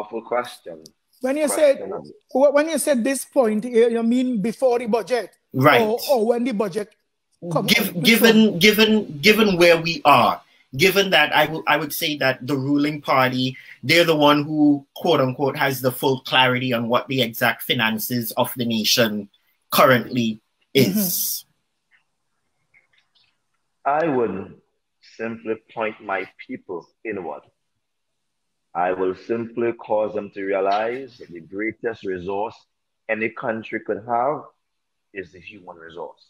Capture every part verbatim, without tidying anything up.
powerful question. When you said when you said this point, you mean before the budget, right? Or, or when the budget comes? Give, given given given where we are, given that I will I would say that the ruling party, they're the one who quote unquote has the full clarity on what the exact finances of the nation currently is. I would simply point my people inward. I will simply cause them to realize that the greatest resource any country could have is the human resource.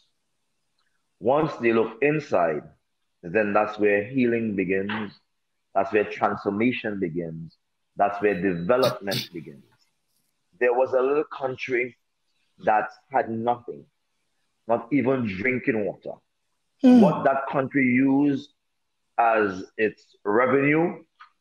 Once they look inside, then that's where healing begins. That's where transformation begins. That's where development begins. There was a little country that had nothing, not even drinking water. Mm. What that country used as its revenue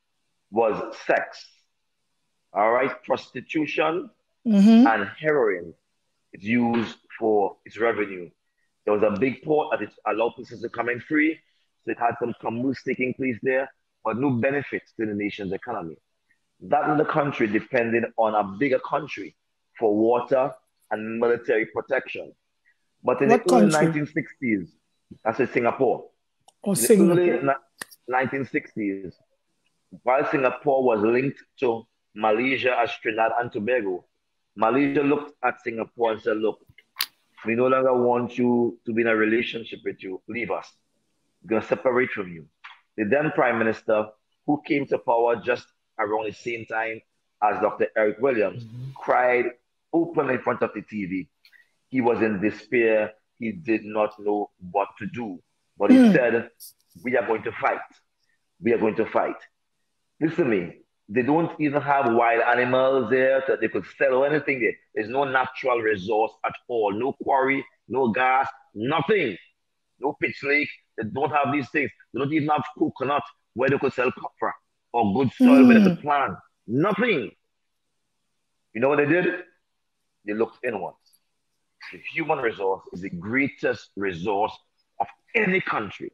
was sex, all right, prostitution, mm-hmm. and heroin. It's used for its revenue. There was a big port that it allowed persons to come in free, so it had some commerce taking place there, but no benefits to the nation's economy. That little country depended on a bigger country for water and military protection. But in what the early country? nineteen sixties, that's in Singapore. Oh, in Singapore. the early nineteen sixties, while Singapore was linked to Malaysia as Trinidad and Tobago, Malaysia looked at Singapore and said, look, we no longer want you to be in a relationship with you. Leave us. We're going to separate from you. The then Prime Minister, who came to power just around the same time as Doctor Eric Williams, mm-hmm. cried openly in front of the T V. He was in despair. He did not know what to do. But he mm. said, we are going to fight. We are going to fight. Listen to me. They don't even have wild animals there that they could sell or anything there. There's no natural resource at all. No quarry, no gas, nothing. No pitch lake. They don't have these things. They don't even have coconut where they could sell copra or good soil mm. where they could plant. Nothing. You know what they did? They looked inwards. The human resource is the greatest resource of any country.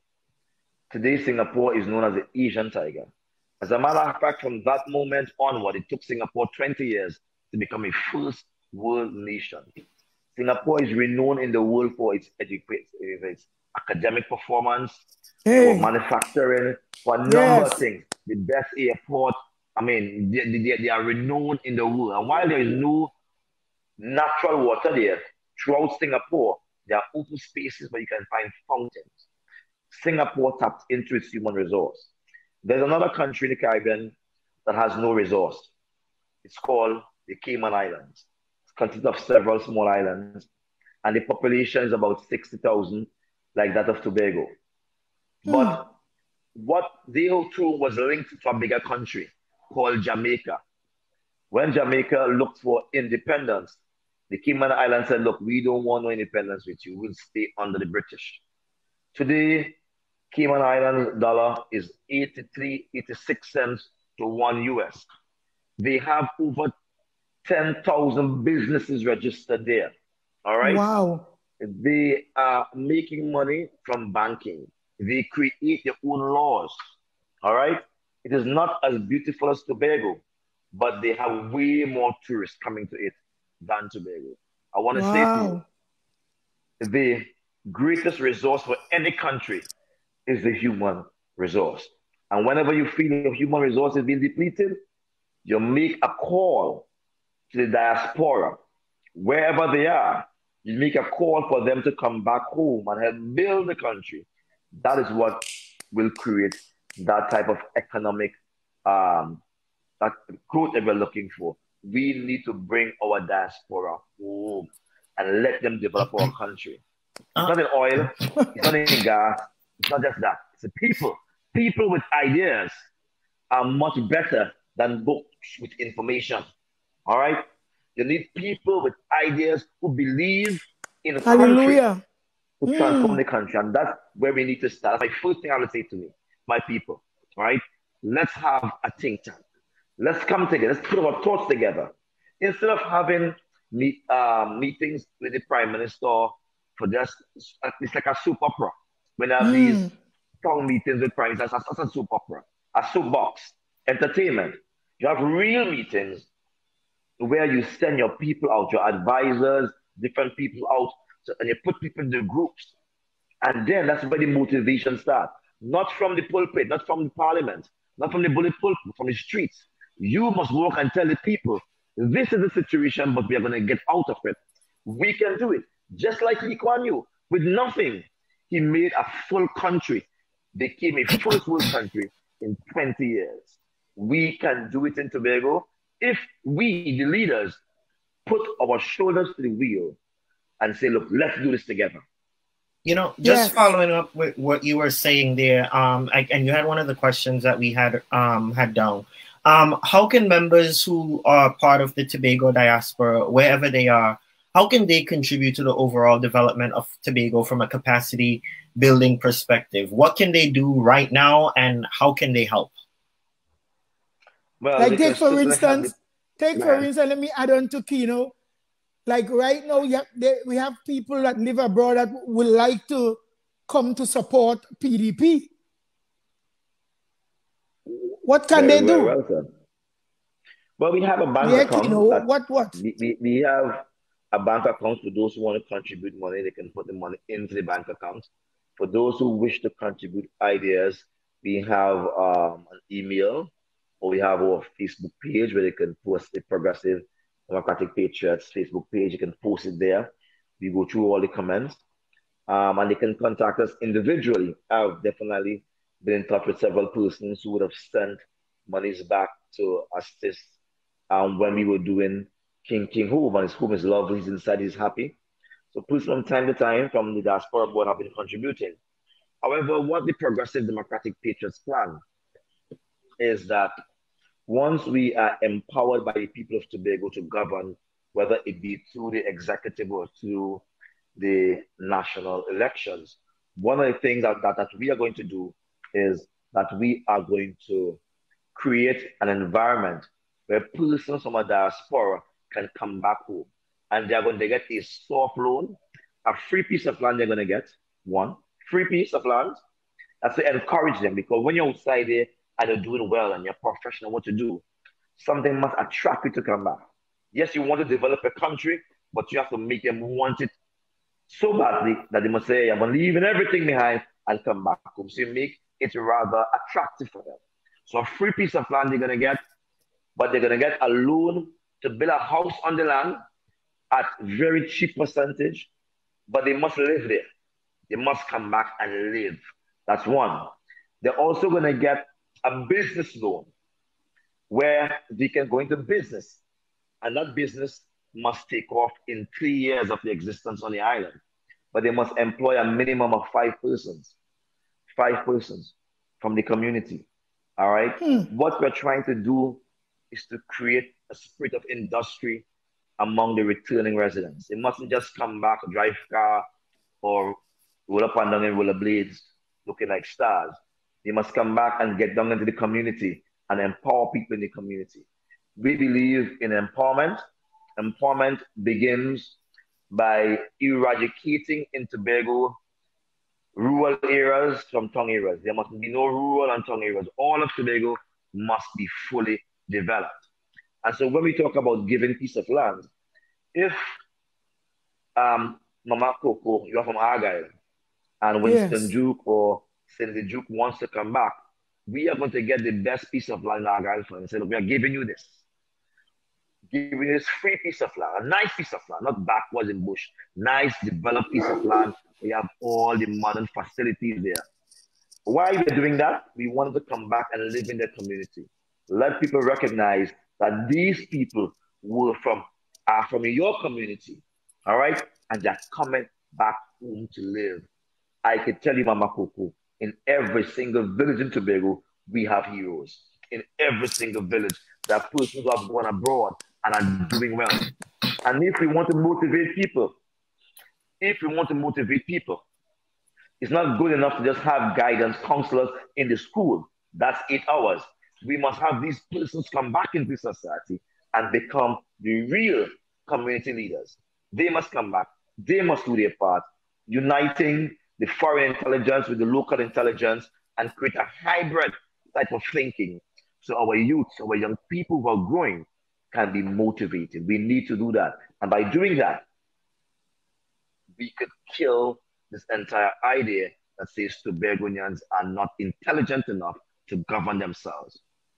Today, Singapore is known as the Asian tiger. As a matter of fact, from that moment onward, it took Singapore twenty years to become a first world nation. Singapore is renowned in the world for its education, its academic performance, hey. for manufacturing, for a number yes. of things. The best airport. I mean, they, they, they are renowned in the world. And while there is no natural water there, throughout Singapore, there are open spaces where you can find fountains. Singapore tapped into its human resource. There's another country in the Caribbean that has no resource. It's called the Cayman Islands. It consists of several small islands, and the population is about sixty thousand, like that of Tobago. Hmm. But what they too was linked to a bigger country called Jamaica. When Jamaica looked for independence, the Cayman Islands said, look, we don't want no independence with you. We'll stay under the British. Today, Cayman Islands dollar is eighty-three, eighty-six cents to one U S. They have over ten thousand businesses registered there. All right? Wow. They are making money from banking. They create their own laws. All right? It is not as beautiful as Tobago, but they have way more tourists coming to it than Tobago. I want to wow. say to you, the greatest resource for any country is the human resource. And whenever you feel your human resource is being depleted, you make a call to the diaspora, wherever they are. You make a call for them to come back home and help build the country. That is what will create that type of economic um, that growth that we're looking for. We need to bring our diaspora home and let them develop our country. It's not in oil, it's not in gas, it's not just that. It's the people. People with ideas are much better than books with information. All right? You need people with ideas who believe in the Hallelujah. country, to transform mm. the country. And that's where we need to start. That's my first thing I would say to me, my people. All right? Let's have a think tank. Let's come together. Let's put our thoughts together. Instead of having meet, uh, meetings with the Prime Minister for just, it's like a soap opera. When I have mm. these town meetings with Prime Minister, it's a soap opera, a soapbox, entertainment. You have real meetings where you send your people out, your advisors, different people out, so, and you put people in the groups. And then that's where the motivation starts. Not from the pulpit, not from the parliament, not from the bullet pulpit, from the streets. You must walk and tell the people, this is the situation, but we are going to get out of it. We can do it. Just like Lee Kuan Yew, with nothing, he made a full country, became a first world country in twenty years. We can do it in Tobago if we, the leaders, put our shoulders to the wheel and say, look, let's do this together. You know, just Yes. following up with what you were saying there, um, I, and you had one of the questions that we had um, had down. Um, how can members who are part of the Tobago diaspora, wherever they are, how can they contribute to the overall development of Tobago from a capacity building perspective? What can they do right now, and how can they help? Well, Like they take can for certainly have instance, the- take Go for ahead. instance, let me add on to Keino. Like right now, yeah, they, we have people that live abroad that would like to come to support P D P. What can Very, they very do? well said. Well, we have a bank Yeah, account. Keino, that what what? we, we, we have a bank account for those who want to contribute money. They can put the money into the bank account. For those who wish to contribute ideas, we have um, an email, or we have our Facebook page where they can post the Progressive Democratic Patriots Facebook page. You can post it there. We go through all the comments. Um, and they can contact us individually. I've definitely been in touch with several persons who would have sent monies back to assist um, when we were doing King King Home, and his home is lovely, he's inside, he's happy. So persons from time to time from the diaspora board have been contributing. However, what the Progressive Democratic Patriots plan is that once we are empowered by the people of Tobago to govern, whether it be through the executive or through the national elections, one of the things that, that, that we are going to do is that we are going to create an environment where persons from a diaspora can come back home, and they're going to get a soft loan, a free piece of land they're going to get, one, free piece of land. That's to encourage them, because when you're outside there and you're doing well and you're professional what to do, something must attract you to come back. Yes, you want to develop a country, but you have to make them want it so badly that they must say, I'm leaving everything behind and come back home. So you make it rather attractive for them. So a free piece of land they're going to get, but they're going to get a loan to build a house on the land at very cheap percentage, but they must live there. They must come back and live. That's one. They're also going to get a business loan where they can go into business, and that business must take off in three years of the existence on the island. But they must employ a minimum of five persons, five persons from the community. All right. Hmm. What we're trying to do is to create a spirit of industry among the returning residents. They mustn't just come back, drive car, or roll up and down in rollerblades looking like stars. They must come back and get down into the community and empower people in the community. We believe in empowerment. Empowerment begins by eradicating in Tobago rural areas from town areas. There must be no rural and town areas. All of Tobago must be fully developed. And so when we talk about giving piece of land, if um, Mama Coco, you're from Argyle, and Winston Yes. Duke or Cindy Duke wants to come back, we are going to get the best piece of land in Argyle for them and say, look, we are giving you this. Giving you this free piece of land, a nice piece of land, not backwards in bush, nice developed piece of land. We have all the modern facilities there. Why we're doing that? We want them to come back and live in their community. Let people recognize that these people were from are from your community, all right? And they're coming back home to live. I can tell you, Mama Coco, in every single village in Tobago, we have heroes. In every single village, there are persons who have gone abroad and are doing well. And if we want to motivate people, if we want to motivate people, it's not good enough to just have guidance counselors in the school. That's eight hours. We must have these persons come back into society and become the real community leaders. They must come back. They must do their part, uniting the foreign intelligence with the local intelligence and create a hybrid type of thinking so our youth, our young people who are growing can be motivated. We need to do that. And by doing that, we could kill this entire idea that says Tobagonians are not intelligent enough to govern themselves.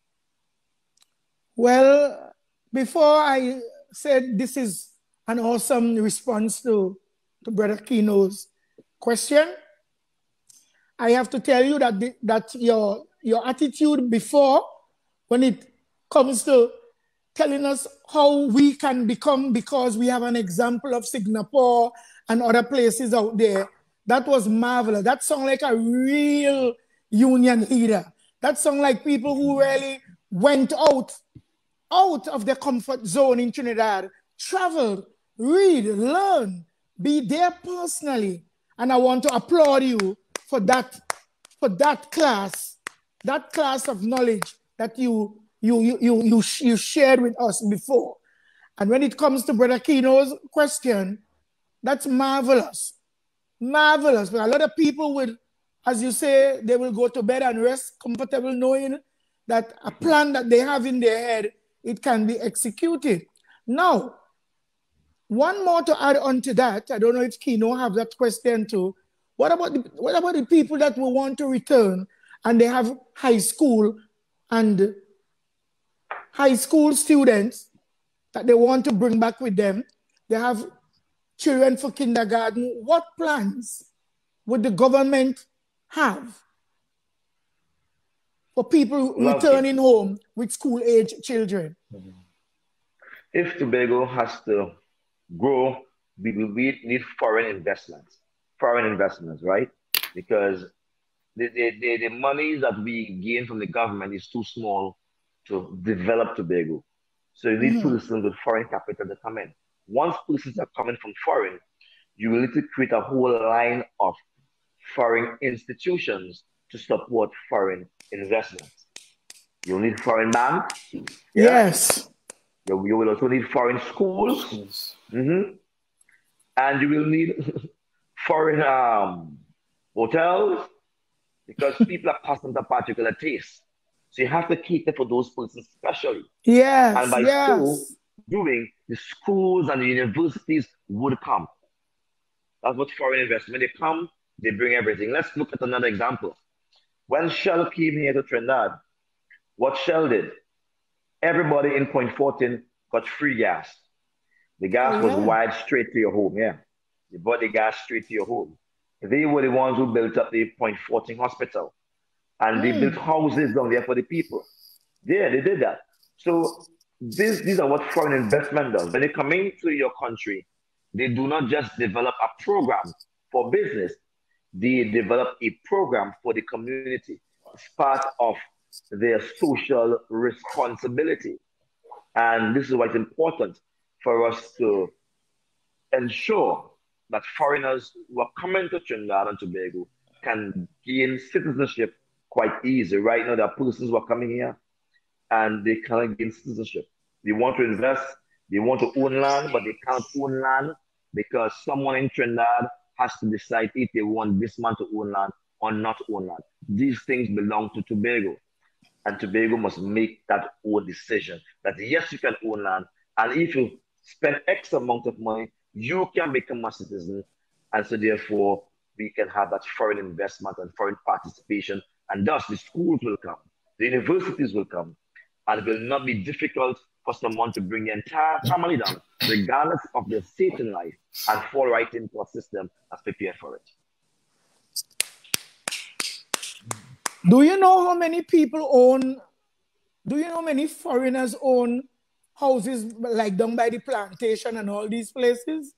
Well, before I said this is an awesome response to, to Brother Keino's question, I have to tell you that, the, that your, your attitude before, when it comes to telling us how we can become because we have an example of Singapore and other places out there, that was marvelous. That sounded like a real union leader. That sounded like people who really went out, out of their comfort zone in Trinidad, traveled, read, learn, be there personally. And I want to applaud you for that, for that class, that class of knowledge that you, you, you, you, you, you shared with us before. And when it comes to Brother Keino's question, that's marvelous. Marvelous. But a lot of people will, as you say, they will go to bed and rest comfortable knowing that a plan that they have in their head, it can be executed. Now, one more to add on to that. I don't know if Keino have that question too. What about the, what about the people that will want to return and they have high school and high school students that they want to bring back with them? They have children for kindergarten. What plans would the government have for people Love returning it. home with school-age children? If Tobago has to grow, we will need foreign investments. Foreign investments, right? Because the, the, the, the money that we gain from the government is too small to develop Tobago. So you need mm-hmm. persons with foreign capital to come in. Once persons are coming from foreign, you will need to create a whole line of foreign institutions to support foreign investments. You'll need foreign banks. Yeah? Yes. You, you will also need foreign schools. Mm-hmm. And you will need foreign um, hotels because people are accustomed to a particular taste. So you have to cater for those persons especially. Yes, and by yes. so doing, the schools and the universities would come. That's what foreign investment. They come, they bring everything. Let's look at another example. When Shell came here to Trinidad, what Shell did, everybody in Point fourteen got free gas. The gas oh, yeah. was wired straight to your home, yeah. They brought the gas straight to your home. They were the ones who built up the Point fourteen hospital. And mm. they built houses down there for the people. Yeah, they did that. So this, these are what foreign investment does. When they come into your country, they do not just develop a program for business. They develop a program for the community. It's part of their social responsibility. And this is why it's important for us to ensure that foreigners who are coming to Trinidad and Tobago can gain citizenship quite easy. Right now, there are persons who are coming here and they cannot gain citizenship. They want to invest, they want to own land, but they can't own land because someone in Trinidad has to decide if they want this man to own land or not own land. These things belong to Tobago. And Tobago must make that own decision that yes, you can own land. And if you spend X amount of money, you can become a citizen. And so therefore, we can have that foreign investment and foreign participation. And thus the schools will come, the universities will come. And it will not be difficult for someone to bring the entire family down, regardless of their state in life, and fall right into a system that's prepared for it. Do you know how many people own, do you know how many foreigners own houses like down by the plantation and all these places?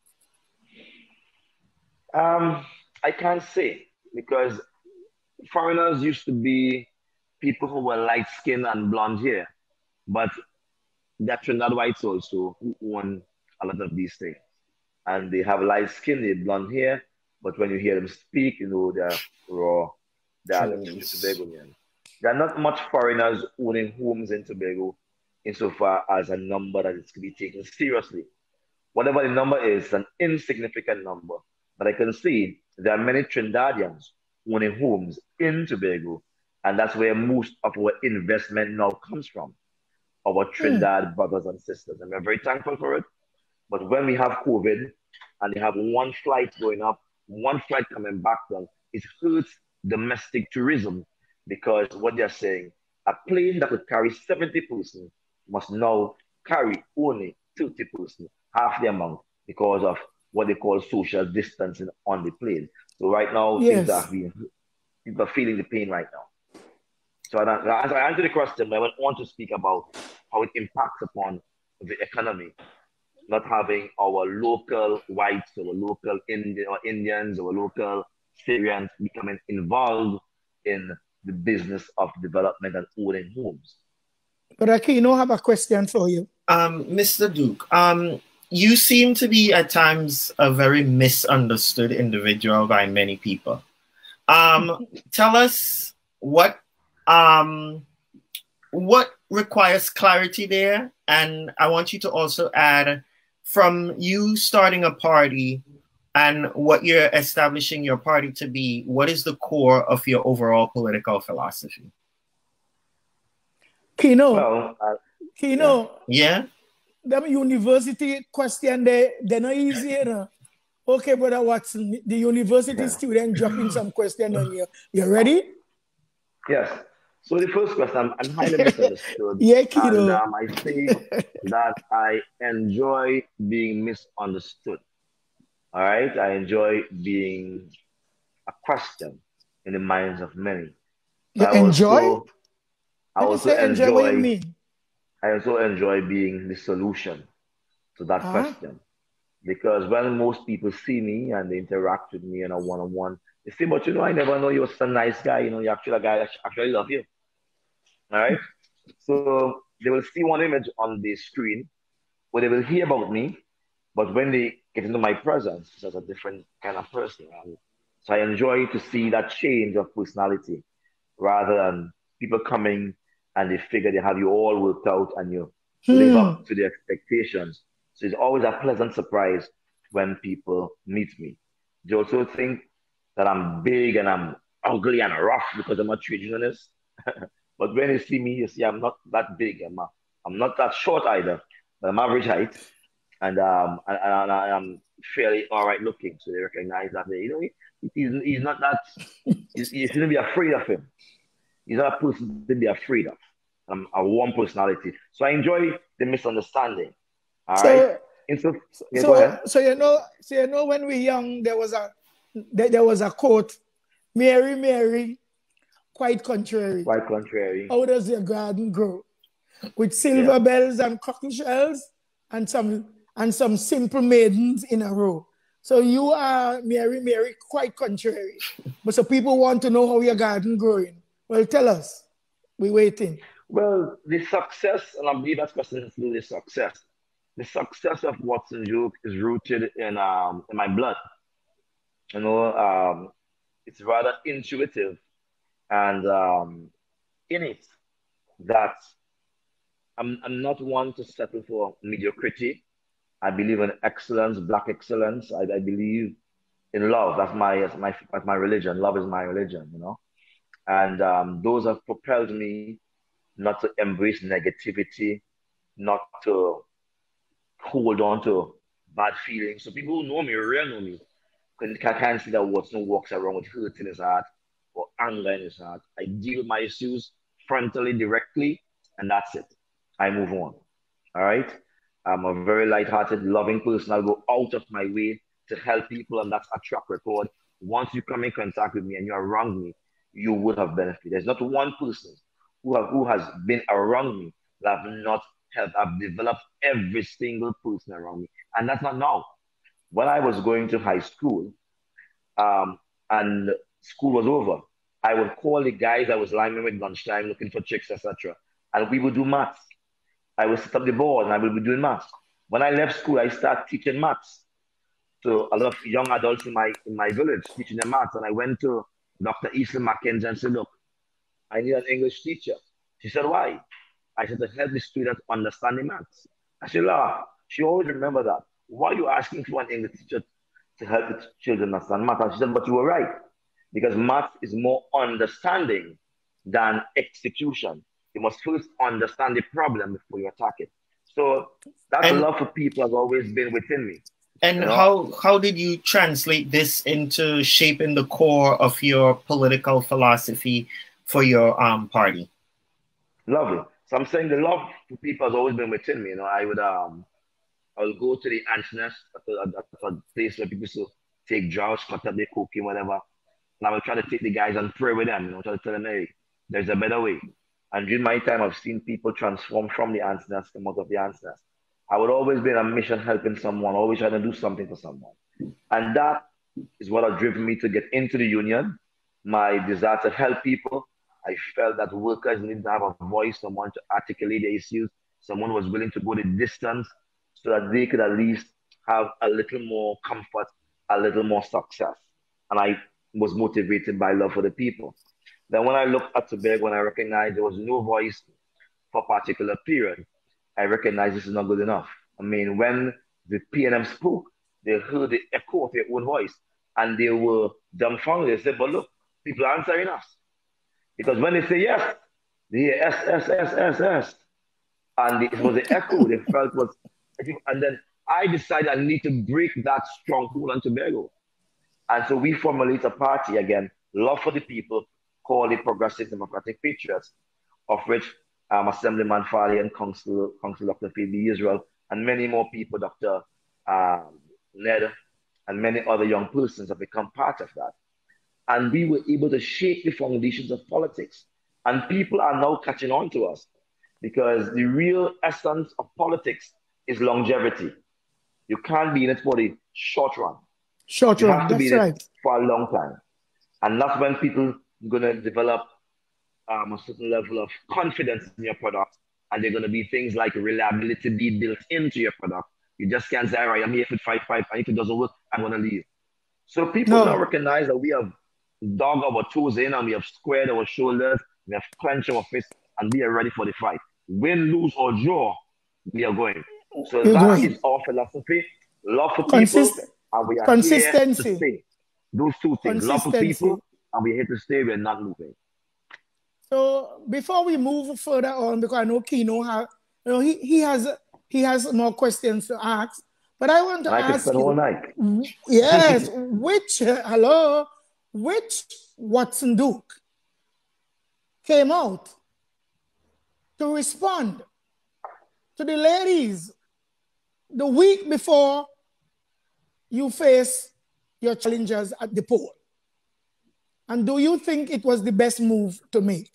Um, I can't say because foreigners used to be people who were light skinned and blonde hair, but they're Trinidad whites also who own a lot of these things. And they have light skin, they have blonde hair, but when you hear them speak, you know, they're raw. They're Tobagonian. There are not much foreigners owning homes in Tobago insofar as a number that is to be taken seriously. Whatever the number is, an insignificant number. But I can see there are many Trinidadians owning homes in Tobago, And that's where most of our investment now comes from, our Trinidad mm. brothers and sisters. And we're very thankful for it. But when we have COVID and they have one flight going up, one flight coming back down, it hurts domestic tourism, because what they're saying, a plane that could carry seventy persons must now carry only thirty persons, half the amount, because of what they call social distancing on the plane. So right now, yes. things are being, people are feeling the pain right now. So as I answer the question, I want to speak about how it impacts upon the economy, not having our local whites, our local Indian, or Indians, our local Syrians becoming involved in the business of development and owning homes. But Keino, I have a question for you. Um, Mister Duke, um, you seem to be at times a very misunderstood individual by many people. Um, tell us what um, what requires clarity there, and I want you to also add, from you starting a party and what you're establishing your party to be, what is the core of your overall political philosophy? Keino, well, uh, Keino, yeah, the university question, they, they're not easy, you know? Okay, Brother Watson, the university yeah. student dropping some question on you. You ready? Yes. So the first question, I'm, I'm highly misunderstood. Yeah, Keino. And um, I think that I enjoy being misunderstood. All right? I enjoy being a question in the minds of many. You I enjoy? Also, I When also you say enjoy, enjoy, what you mean? I also enjoy being the solution to that huh? question. Because when most people see me and they interact with me in a one-on-one, they say, but you know, I never know you're such a nice guy. You know, you're actually a guy that actually love you. All right? So they will see one image on the screen where they will hear about me, but when they get into my presence, it's a different kind of person. And so I enjoy to see that change of personality rather than people coming and they figure they have you all worked out and you hmm. live up to the expectations. So it's always a pleasant surprise when people meet me. They also think that I'm big and I'm ugly and rough because I'm a trade unionist. But when you see me, you see I'm not that big. I'm, a, I'm not that short either, but I'm average height. And, um, and, and I'm fairly all right looking. So they recognize that, you know, he, he's, he's not that, he's, you shouldn't be afraid of him. He's not a person to be afraid of. I'm a warm personality. So I enjoy the misunderstanding. All so, right. And so, yeah, so, so you know, so you know, when we were young, there was a there, there was a quote, Mary, Mary, quite contrary. Quite contrary. How does your garden grow? With silver yeah. bells and cockle shells and some and some simple maidens in a row. So you are Mary, Mary, quite contrary. But so people want to know how your garden growing. Well, tell us. We're waiting. Well, the success, and I believe that's question to do with success. The success of Watson Duke is rooted in um in my blood. You know, um, it's rather intuitive and um, innate that I'm I'm not one to settle for mediocrity. I believe in excellence, black excellence. I, I believe in love. That's my that's my that's my religion. Love is my religion. You know, and um, those have propelled me not to embrace negativity, not to hold on to bad feelings. So people who know me, really know me, can't see that Watson walks around with hurt in his heart or anger in his heart. I deal with my issues frontally, directly, and that's it. I move on. All right? I'm a very light-hearted, loving person. I'll go out of my way to help people, and that's a track record. Once you come in contact with me and you're around me, you would have benefit. There's not one person who, have, who has been around me that have not helped. I've developed every single person around me. And that's not now. When I was going to high school um, and school was over, I would call the guys I was lining with lunchtime looking for chicks, et cetera. And we would do maths. I would set up the board and I would be doing maths. When I left school, I started teaching maths to a lot of young adults in my in my village, teaching them maths. And I went to Doctor Eastland Mackenzie and said, look, I need an English teacher. She said, why? I said, to help the students understand the maths. I said, ah, she always remember that. Why are you asking for an English teacher to help the children understand math? And she said, but you were right. Because math is more understanding than execution. You must first understand the problem before you attack it. So that And- love for people has always been within me. And You know? how how did you translate this into shaping the core of your political philosophy for your um party? Lovely. So I'm saying the love for people has always been within me. You know, I would um I would go to the ants nest, at a, at a place where people used to take drugs, cut up their cocaine, whatever. And I would try to take the guys and pray with them, you know, try to tell them, hey, there's a better way. And during my time, I've seen people transform from the ants nest, come out of the ants nest. I would always be on a mission helping someone, always trying to do something for someone. And that is what has driven me to get into the union, my desire to help people. I felt that workers need to have a voice, someone to articulate their issues, someone was willing to go the distance so that they could at least have a little more comfort, a little more success. And I was motivated by love for the people. Then when I looked at Tobago, when I recognized there was no voice for a particular period, I recognized this is not good enough. I mean, when the P N M spoke, they heard the echo of their own voice and they were dumbfounded. They said, but look, people are answering us. Because when they say yes, they hear S, S, S, S, S. And it was the echo they felt was, and then I decided I need to break that stronghold on Tobago. And so we formulate a party again, love for the people, called the Progressive Democratic Patriots, of which um, Assemblyman Farley and Council, Council Doctor Phoebe Israel, and many more people, Doctor Um, Ned, and many other young persons have become part of that. And we were able to shake the foundations of politics. And people are now catching on to us because the real essence of politics is longevity. You can't be in it for the short run. Short You run, have to be that's in right. it for a long time. And that's when people are going to develop um, a certain level of confidence in your product. And they're going to be things like reliability be built into your product. You just can't say, all right, I'm here for five, five, and if it doesn't work, I'm going to leave. So people No. now recognize that we have dug our toes in and we have squared our shoulders, we have clenched our fists, and we are ready for the fight. Win, lose, or draw, we are going. So You're that going. is our philosophy. Love for Consist- people, and we are consistency. here to stay. Those two things, love for Consistency. people, and we're here to stay, we're not moving. So before we move further on, because I know Keino has, you know, he, he has he has more questions to ask. But I want to And I could ask spend you, all night. yes, which uh, hello, which Watson Duke came out to respond to the ladies the week before you face your challengers at the poll? And do you think it was the best move to make?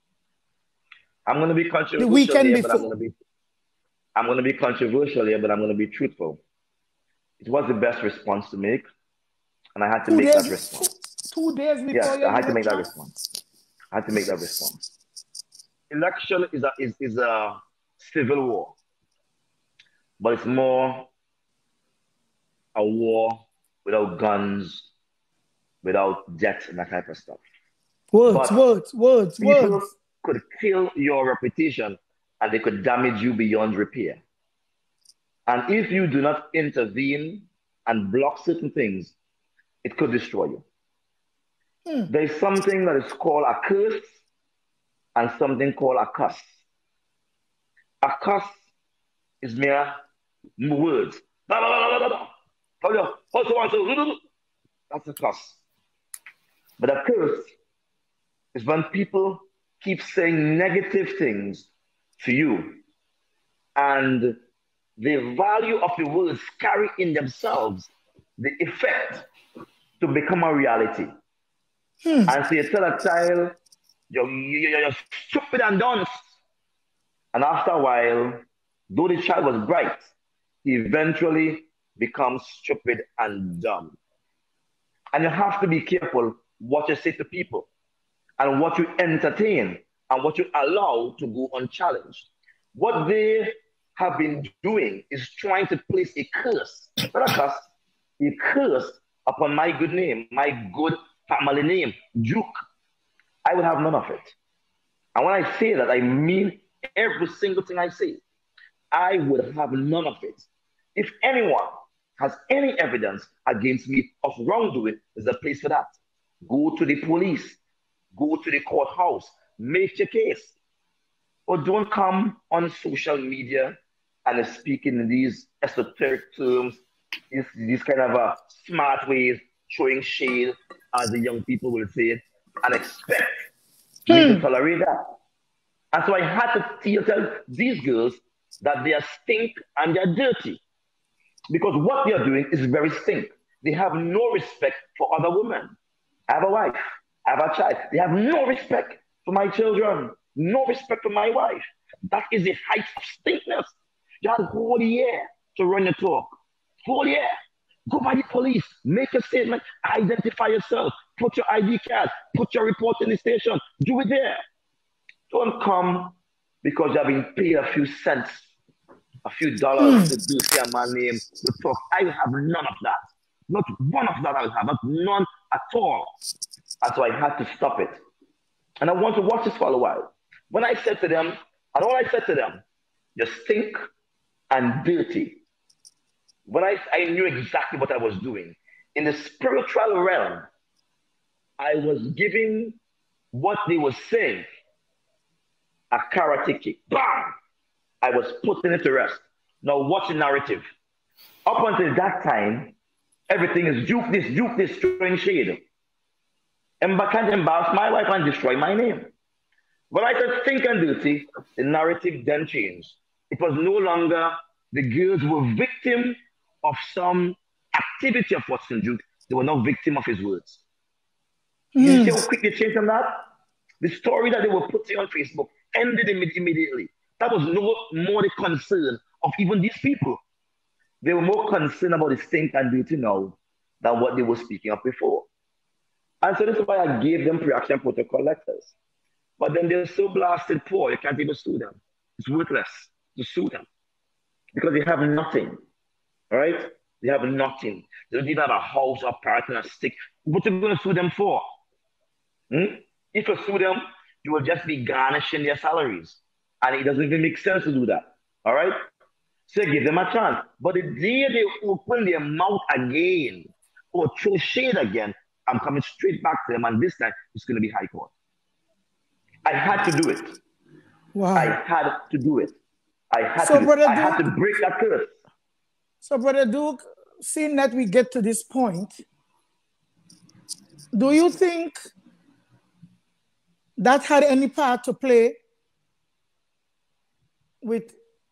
I'm going to be controversial The weekend here, but I'm before. going to be I'm going to be controversial here, but I'm going to be truthful. It was the best response to make, and I had to Two make days, that response. two days before Yes, your I had to make that election? response. I had to make that response. Election is a is, is a civil war, but it's more a war without guns, without death, and that type of stuff. Words, But words, words, People words. could kill your reputation and they could damage you beyond repair. And if you do not intervene and block certain things, it could destroy you. Hmm. There is something that is called a curse and something called a cuss. A cuss is mere words. That's a cuss. But a curse is when people keep saying negative things to you and the value of the words carry in themselves the effect to become a reality. Hmm. And so you tell a child, you're, you're, you're stupid and dunce. And after a while, though the child was bright, he eventually becomes stupid and dumb. And you have to be careful what you say to people and what you entertain and what you allow to go unchallenged. What they have been doing is trying to place a curse, not a curse, a curse upon my good name, my good family name, Duke. I would have none of it. And when I say that, I mean every single thing I say. I would have none of it. If anyone has any evidence against me of wrongdoing, there's a place for that. Go to the police. Go to the courthouse. make your case. Or don't come on social media and speak in these esoteric terms, these, these kind of uh, smart ways, showing shade, as the young people will say it, and expect hmm. me to tolerate that. And so I had to tell these girls that they are stink and they are dirty. Because what they are doing is very stink. They have no respect for other women. I have a wife. I have a child. They have no respect for my children. No respect for my wife. That is the height of stinkness. You had a whole year to run your talk. Whole year. Go by the police. Make a statement. Identify yourself. Put your I D card. Put your report in the station. Do it there. Don't come because you have been paid a few cents, a few dollars mm. to do say a man name to talk. I will have none of that. Not one of that I will have. Not none at all. And so I had to stop it. And I want to watch this for a while. When I said to them, and all I said to them, you stink and dirty. When I, I knew exactly what I was doing. In the spiritual realm, I was giving what they were saying a karate kick. Bam! I was putting it to rest. Now watch the narrative. Up until that time, everything is juke this, juke this, throwing shade. And I can't embarrass my wife and destroy my name. When I said think and dirty, the narrative then changed. It was no longer the girls were victim of some activity of Watson Duke. They were not victim of his words. Mm. You see how quick they changed from that? The story that they were putting on Facebook ended immediately. That was no more the concern of even these people. They were more concerned about the stink and dirty now than what they were speaking of before. And so this is why I gave them pre-action protocol letters. But then they're so blasted poor, you can't even sue them. It's worthless to sue them because they have nothing, all right? They have nothing. They don't even have a house, a partner, a stick. What are you going to sue them for? Hmm? If you sue them, you will just be garnishing their salaries. And it doesn't even make sense to do that, all right? So give them a chance. But the day they open their mouth again or throw shade again, I'm coming straight back to them, and this time it's going to be high court. I had to do it. Wow. I had to do it. I had so to do it. I had to break that curse. So, Brother Duke, seeing that we get to this point, do you think that had any part to play with,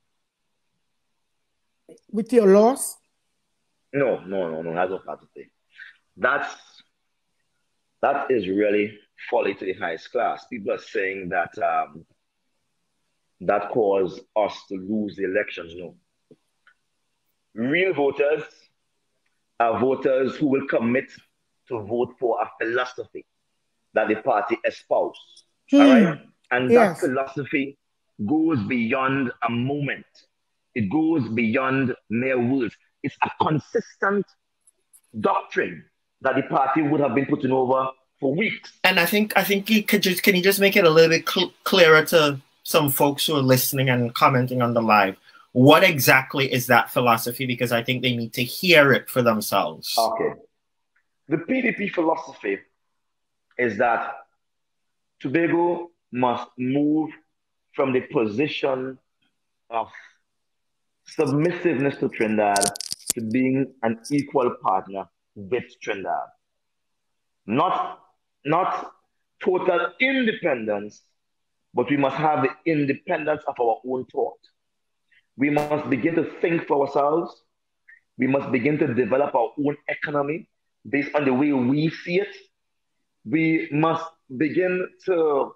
with your loss? No, no, no, no, that's no part to play. That's, that is really folly to the highest class. People are saying that um, that caused us to lose the elections. No. Real voters are voters who will commit to vote for a philosophy that the party espouses. Hmm. All right? And yes. that philosophy goes beyond a moment. It goes beyond mere words. It's a consistent doctrine that the party would have been putting over for weeks. And I think I think you could just can you just make it a little bit cl clearer to some folks who are listening and commenting on the live. What exactly is that philosophy? Because I think they need to hear it for themselves. Okay. The P D P philosophy is that Tobago must move from the position of submissiveness to Trinidad to being an equal partner with Trinidad. Not, not total independence, but we must have the independence of our own thought. We must begin to think for ourselves. We must begin to develop our own economy based on the way we see it. We must begin to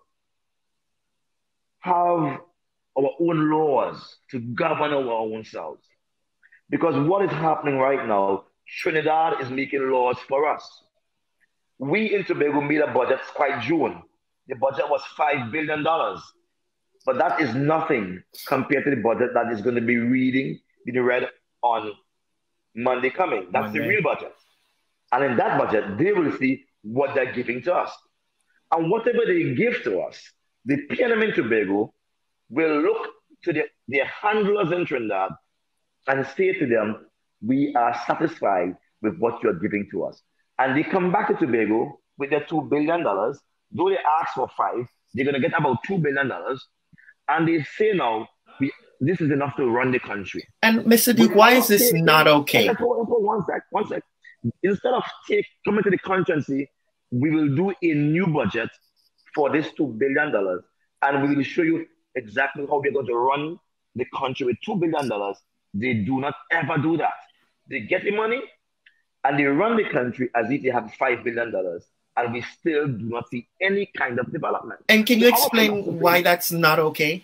have our own laws to govern our own selves. Because what is happening right now, Trinidad is making laws for us. We in Tobago made a budget quite June. The budget was five billion dollars. But that is nothing compared to the budget that is going to be reading, being read on Monday coming. That's Monday. The real budget. And in that budget, they will see what they're giving to us. And whatever they give to us, the P N M in Tobago will look to the, their handlers in Trinidad and say to them, we are satisfied with what you're giving to us. And they come back to Tobago with their two billion dollars. Though they ask for five, they're going to get about two billion dollars. And they say now, we, this is enough to run the country. And Mister Duke, why is this not okay? One sec, one sec. Instead of take, coming to the country and say, we will do a new budget for this two billion dollars, and we will show you exactly how we're going to run the country with two billion dollars. They do not ever do that. They get the money, and they run the country as if they have five billion dollars, and we still do not see any kind of development. And can you explain why that's not okay?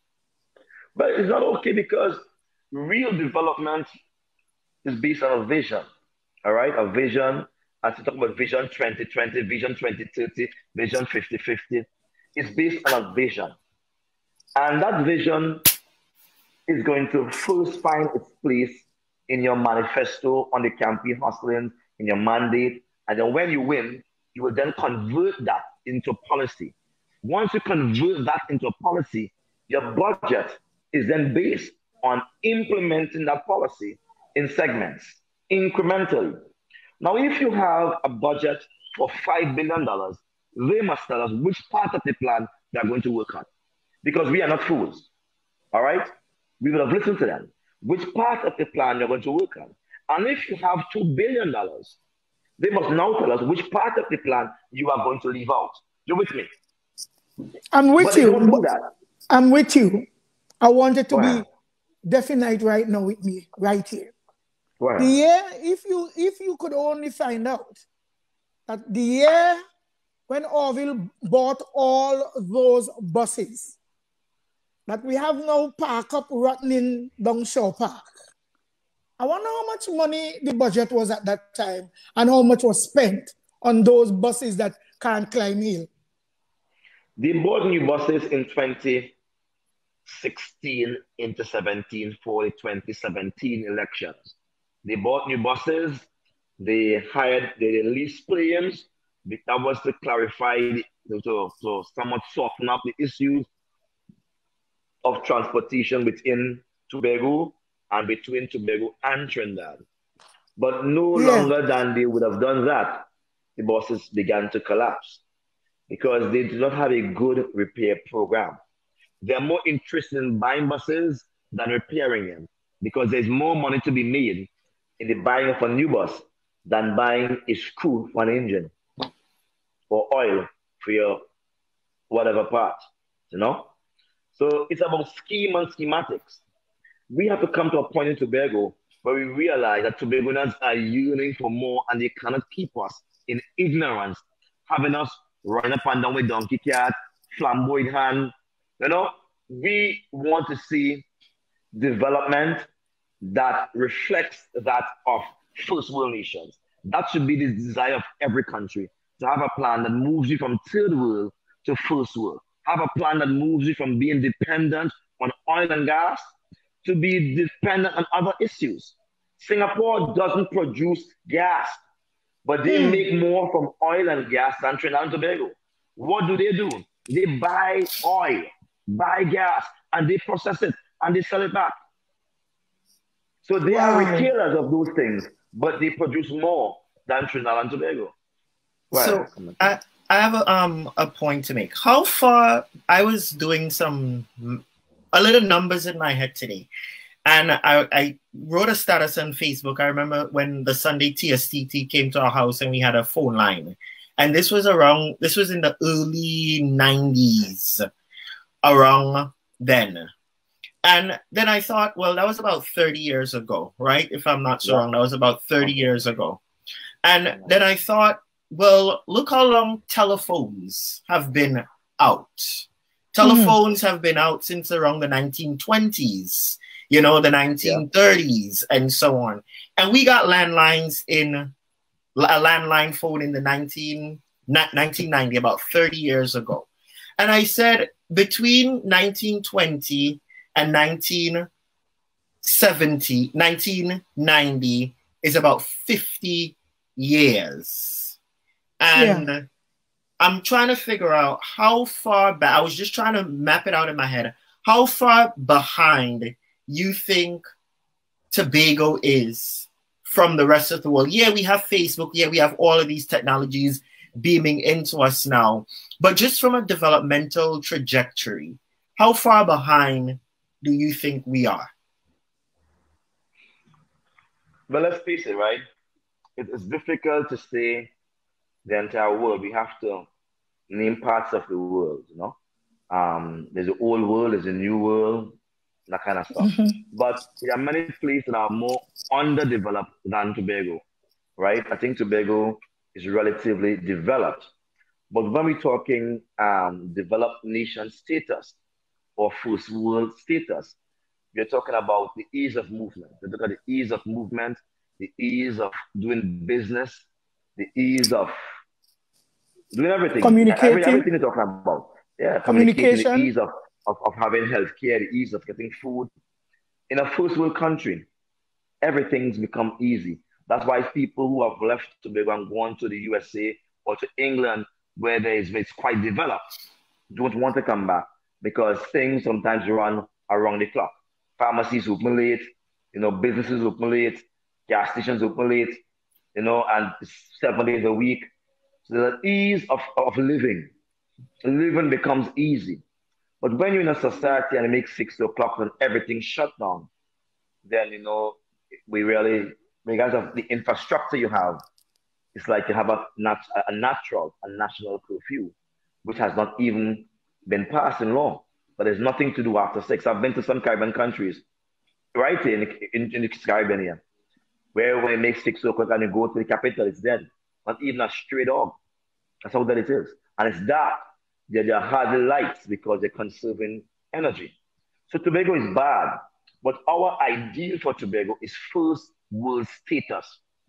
But it's not okay because real development is based on a vision, all right? A vision, as we talk about Vision twenty twenty, Vision twenty thirty, Vision fifty fifty, it's based on a vision. And that vision is going to first find its place in your manifesto, on the campaign hustling, in your mandate. And then when you win, you will then convert that into policy. Once you convert that into policy, your budget is then based on implementing that policy in segments, incrementally. Now, if you have a budget for five billion dollars, they must tell us which part of the plan they're going to work on. Because we are not fools, all right? We will have listened to them. Which part of the plan you're going to work on? And if you have two billion dollars, they must now tell us which part of the plan you are going to leave out. You're with me? I'm with but you. Don't do that. I'm with you. I want it to wow. be definite right now with me, right here. Wow. The year, if you if you could only find out that the year when Orville bought all those buses that we have now parked up rotting down Shaw Park, I wonder how much money the budget was at that time and how much was spent on those buses that can't climb hill. They bought new buses in twenty sixteen into seventeen for the twenty seventeen elections. They bought new buses, they hired, they leased planes. That was to clarify, to, to somewhat soften up the issues of transportation within Tobago and between Tobago and Trinidad. But no yeah. longer than they would have done that, the buses began to collapse because they do not have a good repair program. They're more interested in buying buses than repairing them because there's more money to be made in the buying of a new bus than buying a screw for an engine or oil for your whatever part, you know? So it's about scheme and schematics. We have to come to a point in Tobago where we realize that Tobagonians are yearning for more and they cannot keep us in ignorance, having us running up and down with donkey cat, flamboyant hand. You know, we want to see development that reflects that of first world nations. That should be the desire of every country, to have a plan that moves you from third world to first world. Have a plan that moves you from being dependent on oil and gas to be dependent on other issues. Singapore doesn't produce gas, but they mm. make more from oil and gas than Trinidad and Tobago. What do they do? They buy oil, buy gas, and they process it, and they sell it back. So they wow. are retailers of those things, but they produce more than Trinidad and Tobago. Right. So I, I have a, um, a point to make. How far, I was doing some, a little numbers in my head today. And I, I wrote a status on Facebook. I remember when the Sunday T S T T came to our house and we had a phone line. And this was around, this was in the early nineties, around then. And then I thought, well, that was about thirty years ago, right? If I'm not so wrong, that was about thirty years ago. And then I thought, well, look how long telephones have been out. Telephones mm. have been out since around the nineteen twenties, you know, the nineteen thirties yeah. and so on. And we got landlines in, a landline phone in the nineteen ninety, about thirty years ago. And I said, between nineteen twenty and nineteen seventy, nineteen ninety is about fifty years. And yeah. I'm trying to figure out how far back, I was just trying to map it out in my head, how far behind you think Tobago is from the rest of the world. Yeah, we have Facebook. Yeah, we have all of these technologies. beaming into us now. But just from a developmental trajectory, how far behind do you think we are? Well, let's face it, right? It is difficult to say the entire world. We have to name parts of the world, you know? Um, there's the old world, there's a new world, that kind of stuff. Mm-hmm. But there are many places that are more underdeveloped than Tobago, right? I think Tobago is relatively developed. But when we're talking um, developed nation status or first world status, we're talking about the ease of movement. We're talking about the ease of movement, the ease of doing business, the ease of doing everything. Communicating. Everything you're talking about. Yeah, communication, the ease of, of, of having healthcare, the ease of getting food. In a first world country, everything's become easy. That's why people who have left Tobago and gone to the U S A or to England, where there is it's quite developed, don't want to come back because things sometimes run around the clock. Pharmacies open late, you know, businesses open late, gas stations open late, you know, and seven days a week. So the ease of, of living, living becomes easy. But when you're in a society and it makes six o'clock and everything shut down, then, you know, we really, because of the infrastructure you have, it's like you have a, nat a natural, a national curfew, which has not even been passed in law. But there's nothing to do after six. I've been to some Caribbean countries, right in, in, in the Caribbean here, where when it makes six o'clock and you go to the capital, it's dead. Not even a stray dog. That's how dead it is. And it's dark. They're, they're hardly lights because they're conserving energy. So Tobago is bad. But our ideal for Tobago is first world status.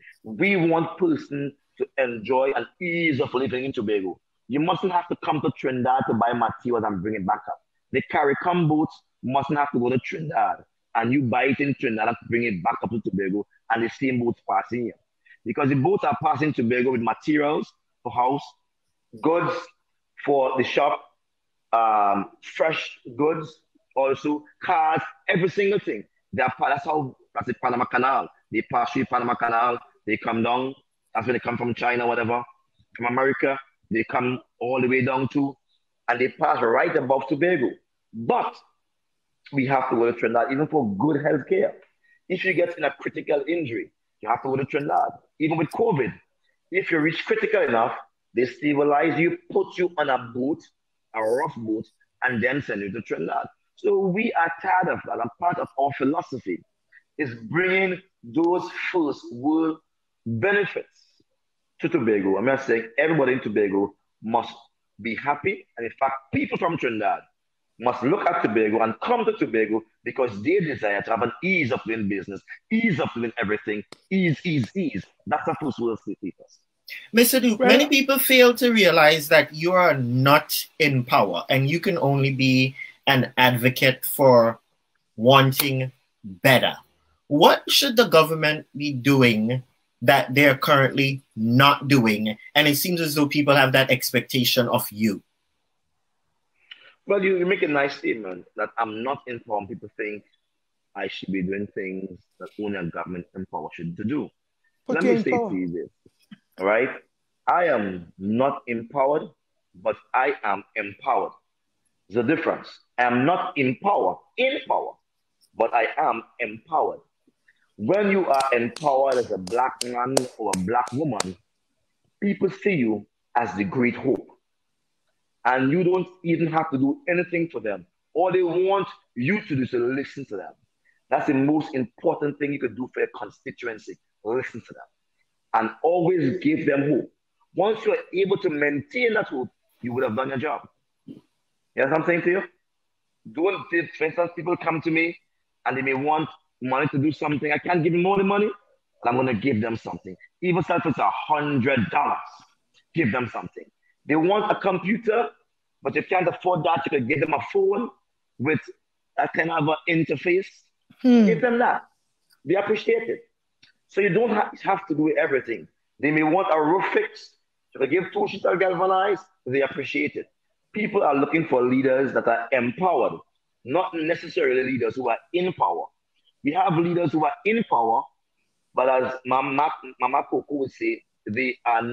We want person to enjoy an ease of living in Tobago. You mustn't have to come to Trinidad to buy materials and bring it back up. The CARICOM boats mustn't have to go to Trinidad and you buy it in Trinidad and bring it back up to Tobago and the same boats passing here. Because the boats are passing Tobago with materials for house, goods for the shop, um, fresh goods, also cars, every single thing. They are, that's how, that's the Panama Canal. They pass through Panama Canal, they come down, that's when they come from China, whatever, from America, they come all the way down to, and they pass right above Tobago. But we have to go to Trinidad, even for good health care. If you get in a critical injury, you have to go to Trinidad. Even with COVID, if you reach critical enough, they stabilize you, put you on a boat, a rough boat, and then send you to Trinidad. So we are tired of that. And part of our philosophy is bringing those first world benefits to Tobago. I'm not saying everybody in Tobago must be happy. And in fact, people from Trinidad must look at Tobago and come to Tobago because they desire to have an ease of doing business, ease of doing everything, ease, ease, ease. That's a first world status. Mister Duke, many people fail to realize that you are not in power and you can only be an advocate for wanting better. What should the government be doing that they're currently not doing? And it seems as though people have that expectation of you. Well, you, you make a nice statement that I'm not in power. People think I should be doing things that only a government in power should do. Let me say to you this, all right? I am not empowered, but I am empowered. There's a difference. I am not in power, in power, but I am empowered. When you are empowered as a black man or a black woman, people see you as the great hope. And you don't even have to do anything for them. All they want you to do is to listen to them. That's the most important thing you could do for your constituency. Listen to them. And always give them hope. Once you're able to maintain that hope, you would have done your job. You know what I'm saying to you? Don't, for instance, people come to me and they may want money to do something. I can't give them all the money, but I'm going to give them something. Even if it's a hundred dollars, give them something. They want a computer, but you can't afford that. You can give them a phone with a kind of an interface. Hmm. Give them that. They appreciate it. So you don't have, have to do everything. They may want a roof fixed. So they give two sheets of galvanized, they appreciate it. People are looking for leaders that are empowered, not necessarily leaders who are in power. We have leaders who are in power, but as Mama, Mama Coco would say, they are not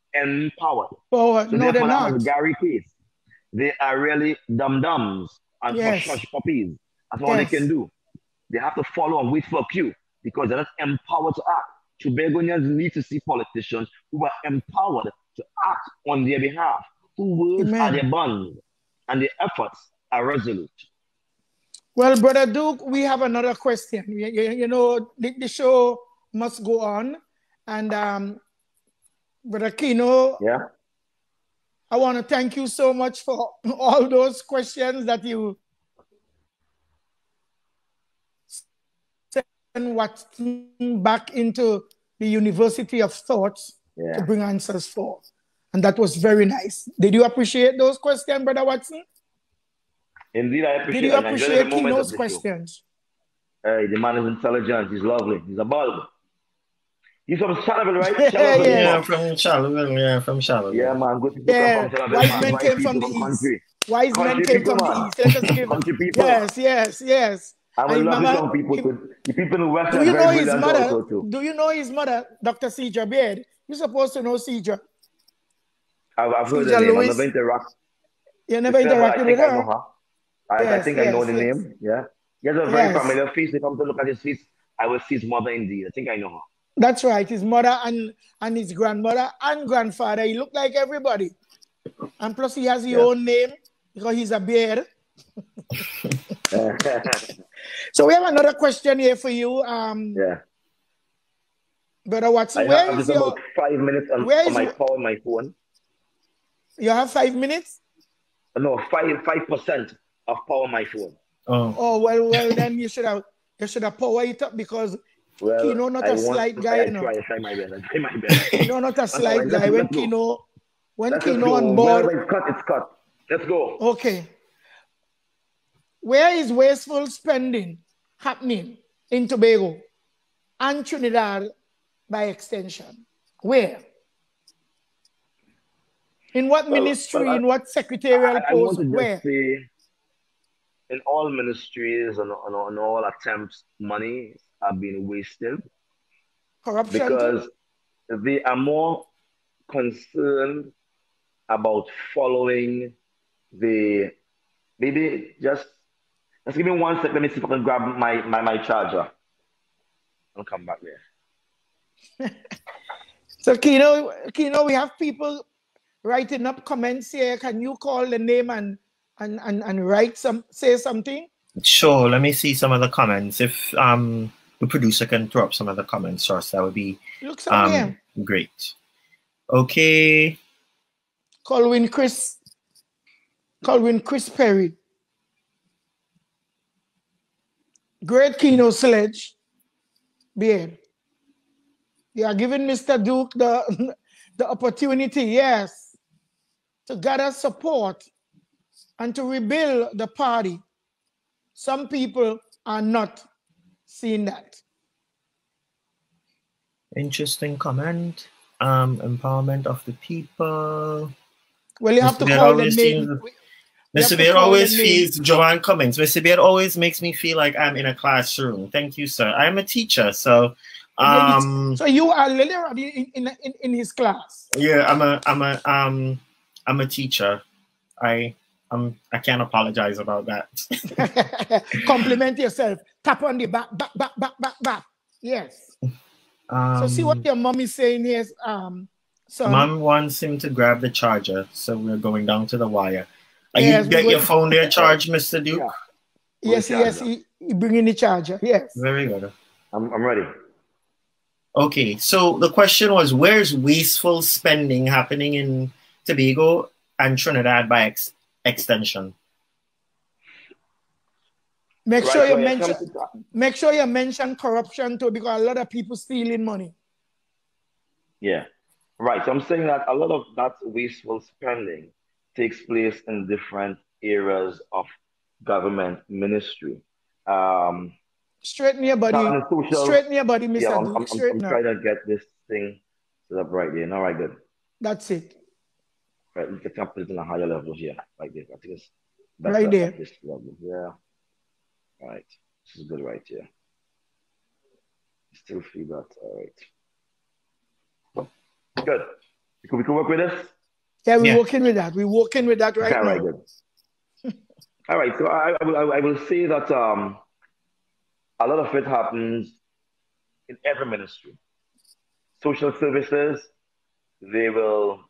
empowered. Oh, So no, they're therefore, that not. was Gary case. They are really dum-dums and Yes. hush-hush puppies. That's all they Yes. can do. They have to follow and wait for a cue because they're not empowered to act. Tobagonians need to see politicians who are empowered to act on their behalf, whose words are Amen. their bonds and their efforts are resolute. Well, Brother Duke, we have another question. You, you, you know, the, the show must go on. And um, Brother Keino, Yeah. I want to thank you so much for all those questions that you sent what back into the University of Thoughts Yeah. to bring answers for. And that was very nice. Did you appreciate those questions, Brother Watson? Indeed, I appreciate Did you it. And I enjoy the appreciate moment of Keino's the show. questions? Hey, the man is intelligent. He's lovely. He's a bulb. He's from Charlotteville, right? Yeah, Charlotteville. yes. Yeah, from Charlotteville. Yeah, from Charlotteville. Yeah, man. Good people Yeah, come from Charlotteville, wise man. men White came people from the from east. country. Wise men Country came people, from the man. east. Let us give Country people. Yes, yes, yes. I'm in And love with Mama, some people. he- Too. The people in the West do are you know very his brilliant mother? also, too. Do you know his mother, Doctor Cedra Baird? You're supposed to know Cedra. I've, I've heard Cedra her name. Lewis. I've never interacted. You never Except, I interacted think with I her? know her. I, I Yes, think I know yes, the yes. name. Yeah. He has a very Yes. familiar face. If I'm to look at his face, I will see his mother indeed. I think I know her. That's right. His mother and, and his grandmother and grandfather. He looked like everybody. And plus he has his Yeah. own name because he's a bear. So we have another question here for you. Um, Yeah. Brother Watson, I where have is just your... about five minutes on, where on is my your- power on my phone. You have five minutes? No, five five percent of power on my phone. Oh. Oh, well, well, then you should have you should have power it up because Well, Keino not I a want, slight guy, I, I you know. try, I try my best. I try my best. Keino not a That's all slight right. Let's, guy. When let's go. Keino, when Let's just Keino go. on board. Wherever it's cut, it's cut. Let's go. Okay. Where is wasteful spending happening in Tobago and Trinidad by extension? Where? In what Well, ministry, well, I- in what secretarial I, I want post, to just where? say, in all ministries and on, on all attempts, money are being wasted Corruption too? because they are more concerned about following the, maybe just, just give me one second. Let me see if I can grab my, my, my charger. I'll come back there. So Keino, Keino, we have people writing up comments here. Can you call the name and and, and, and write some, say something? Sure. Let me see some of the comments. If um the producer can throw up some of the comments first, that would be Look some um here. great. Okay. Colwyn Chris, Colwyn Chris Perry. Great Keino Sledge. Bien. You are giving Mister Duke the, the opportunity, yes, to gather support and to rebuild the party. Some people are not seeing that. Interesting comment. Um, empowerment of the people. Well, you have to Mister Beard call the always name. seems- We- we Mister have to Beard call always the name. feels Joanne comments. Mister Beard always makes me feel like I'm in a classroom. Thank you, sir. I'm a teacher, so um So you are literally in, in, in, in his class. yeah, I'm a I'm a um I'm a teacher. I um I can't apologize about that. Compliment yourself. Tap on the back, back, back, back, back, back. Yes. Um, So see what your mom is saying here, um, son. Mom wants him to grab the charger, so we're going down to the wire. Are Yes, you get we're your going- phone there charged, Mister Duke? Yeah. Yes, yes, he, he bringing the charger. Yes. Very good. I'm, I'm ready. Okay, so the question was, where's wasteful spending happening in Tobago and Trinidad by ex- extension? Make Right, sure you so it mention comes to- make sure you mention corruption too, because a lot of people stealing money. Yeah, right. So I'm saying that a lot of that wasteful spending takes place in different areas of government ministry. Um, Straighten your body. Talent and social- Straighten your body, Mister yeah, I'm, Duke. I'm, I'm, I'm Straighten up. trying to get this thing set up right there. All right, good. That's it. Right, we can put it in a higher level here, like this. I think it's better Right there. at this level. Yeah. Right. This is good right here. Still feel that. All right. Good. We can, we can work with this? Yeah, we're Yeah. working with that. We're working with that right All now. right, good. All right, so I, I, will, I will say that um, a lot of it happens in every ministry. Social services, they will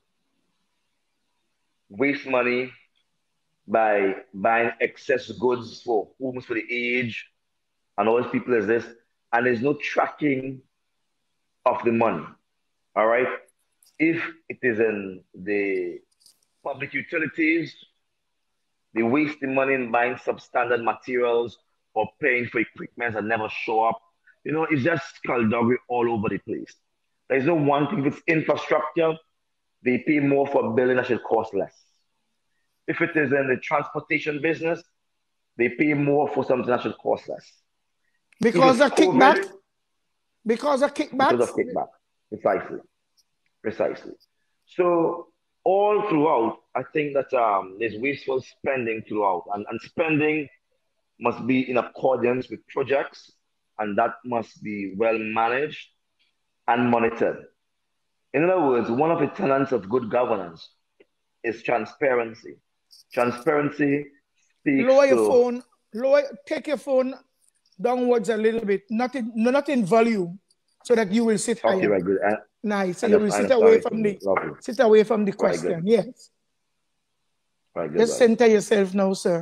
waste money by buying excess goods for homes for the age and all these people as this, and there's no tracking of the money. All right. If it is in the public utilities, they waste the money in buying substandard materials or paying for equipment that never show up. You know, it's just skullduggery all over the place. There's no one thing. If it's infrastructure, they pay more for building that should cost less. If it is in the transportation business, they pay more for something that should cost less. Because of COVID, kickback? Because of kickbacks? Because of kickback, precisely. Precisely. So all throughout, I think that um, there's wasteful spending throughout, and, and spending must be in accordance with projects, and that must be well managed and monitored. In other words, one of the tenets of good governance is transparency. Transparency speaks Lower to... your phone, lower, take your phone downwards a little bit, not in, not in volume, so that you will sit higher. Okay, right, good. Uh, nice. So you will sit away from the lovely. sit away from the question. Right, yes. Right, good, Just right. center yourself now, sir.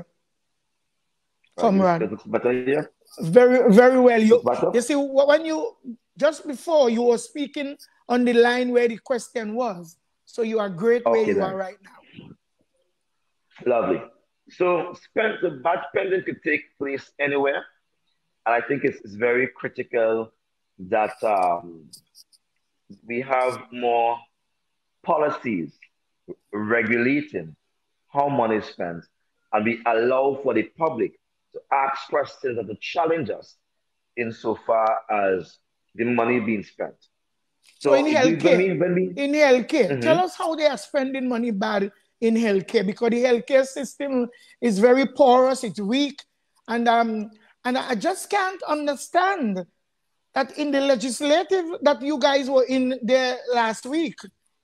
Come right, on. Better here? Very, very well. You, you see, when you just before you were speaking on the line where the question was, so you are great okay, where you then. are right now. Lovely. So spend, the bad spending could take place anywhere. And I think it's, it's very critical that um, we have more policies regulating how money is spent, and we allow for the public to ask questions and to challenge us insofar as the money being spent. So, so in healthcare, we, when we, in healthcare, mm-hmm. tell us how they are spending money bad in healthcare, because the healthcare system is very porous, it's weak, and um, and I just can't understand that in the legislative that you guys were in there last week,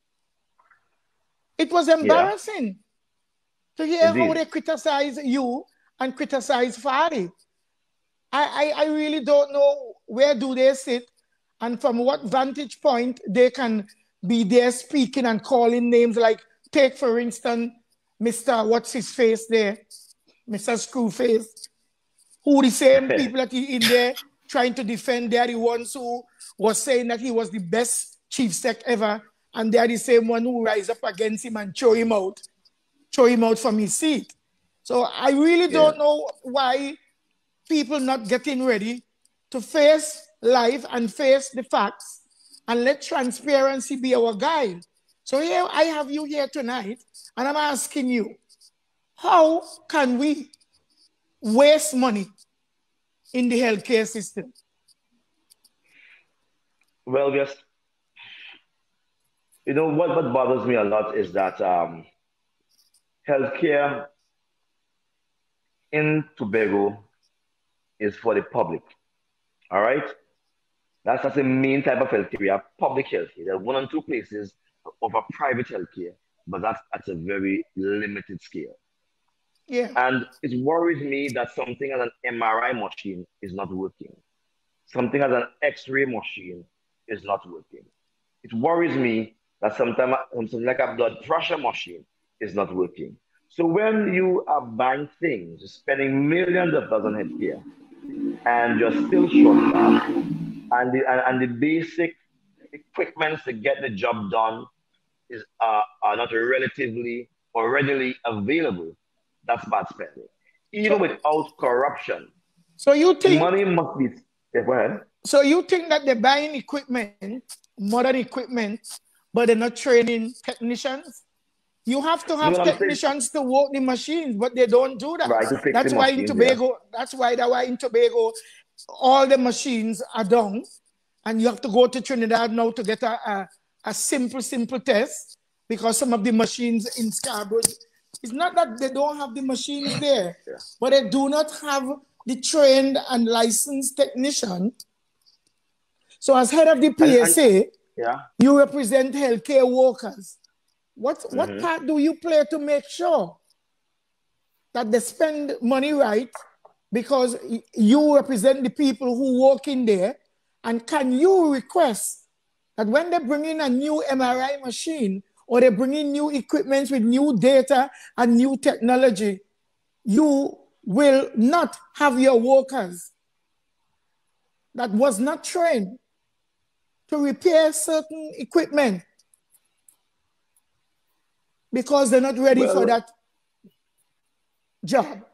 it was embarrassing yeah. to hear Indeed. how they criticize you and criticize Fari. I, I, I really don't know where do they sit and from what vantage point they can be there speaking and calling names, like take, for instance, Mister What's his face there, Mister Screwface, who the same people that he in there trying to defend, they're the ones who was saying that he was the best chief sec ever, and they're the same one who rise up against him and throw him out, throw him out from his seat. So I really yeah. don't know why people not getting ready to face life and face the facts and let transparency be our guide. So here I have you here tonight, and I'm asking you, how can we waste money in the healthcare system? Well, yes. You know, what, what bothers me a lot is that um, healthcare in Tobago is for the public. All right? That's, that's the main type of healthcare. We have public healthcare. There are one or two places of a private healthcare, but that's at a very limited scale. Yeah. And it worries me that something as an M R I machine is not working. Something as an X-ray machine is not working. It worries me that sometimes something like a blood pressure machine is not working. So when you are buying things, spending millions of dollars on healthcare, and you're still short-staffed, and the and, and the basic equipment to get the job done is uh, are not relatively or readily available, that's bad spending. Even so, without corruption. So you think money must be yeah, go ahead. So you think that they're buying equipment, modern equipment, but they're not training technicians? You have to have no, technicians to work the machines, but they don't do that. Right, to fix that's the why machines, in Tobago, yeah. that's why that why in Tobago, all the machines are down, and you have to go to Trinidad now to get a, a, a simple, simple test, because some of the machines in Scarborough, it's not that they don't have the machines there, yeah. but they do not have the trained and licensed technician. So as head of the P S A, and, and, Yeah. You represent healthcare workers. What, mm-hmm. what part do you play to make sure that they spend money right? Because you represent the people who work in there. And can you request that when they bring in a new M R I machine or they bring in new equipment with new data and new technology, you will not have your workers that was not trained to repair certain equipment because they're not ready well, for that job?